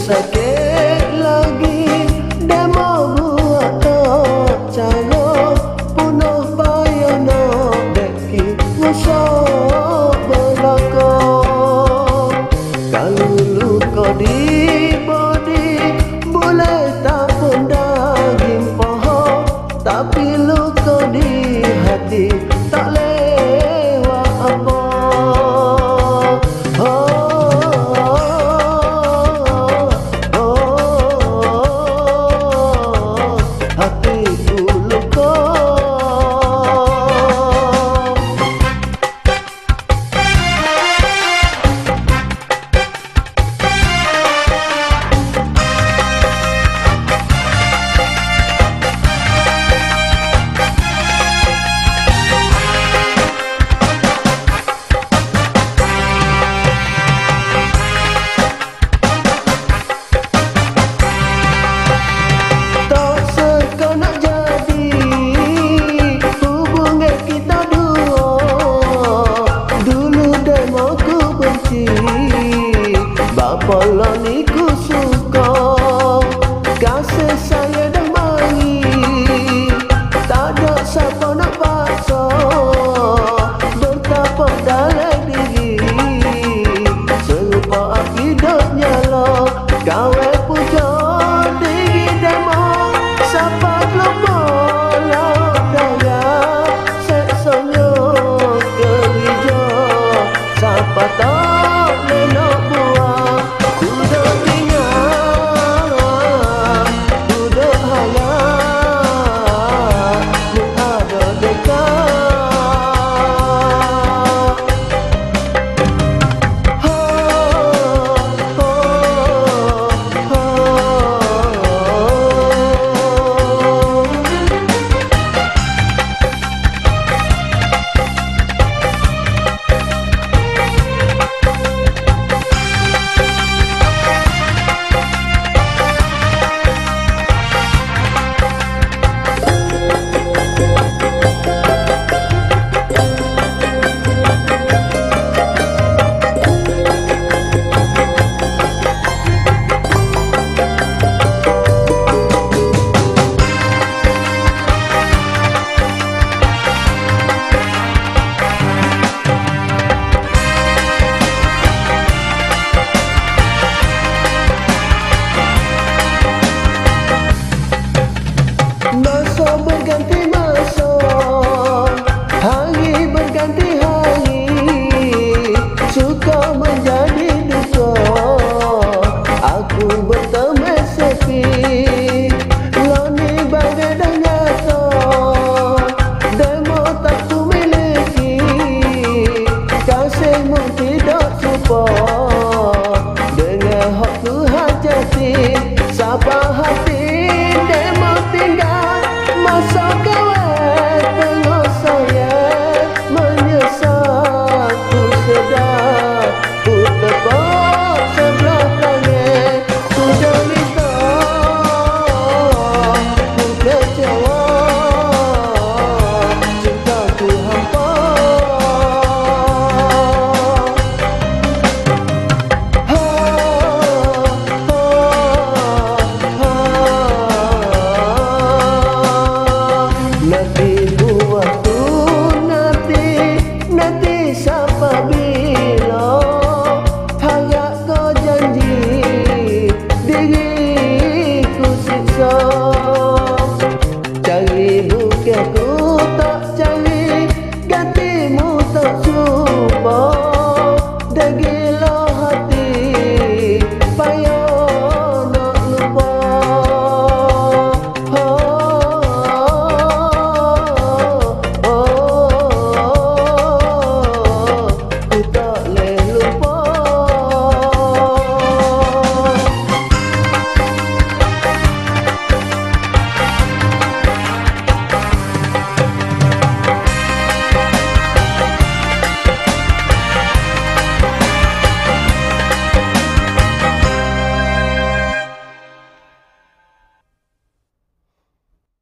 sakit lagi demo buat tak cara punuh payah nak deki musuh belaka. Kalau luka di body boleh tak pun daging paha, tapi luka di hati tak lewat apa. Bapa ni ku suka, kasih saya dah mari, tak ada siapa nak paksa, bertapak dalam diri, serupa api dok nyala, kawan puja diri demo, siapa lupa laut daya, seksanya kerja, siapa tak lenak buah. Masa berganti masa, hari berganti hari, suka menjadi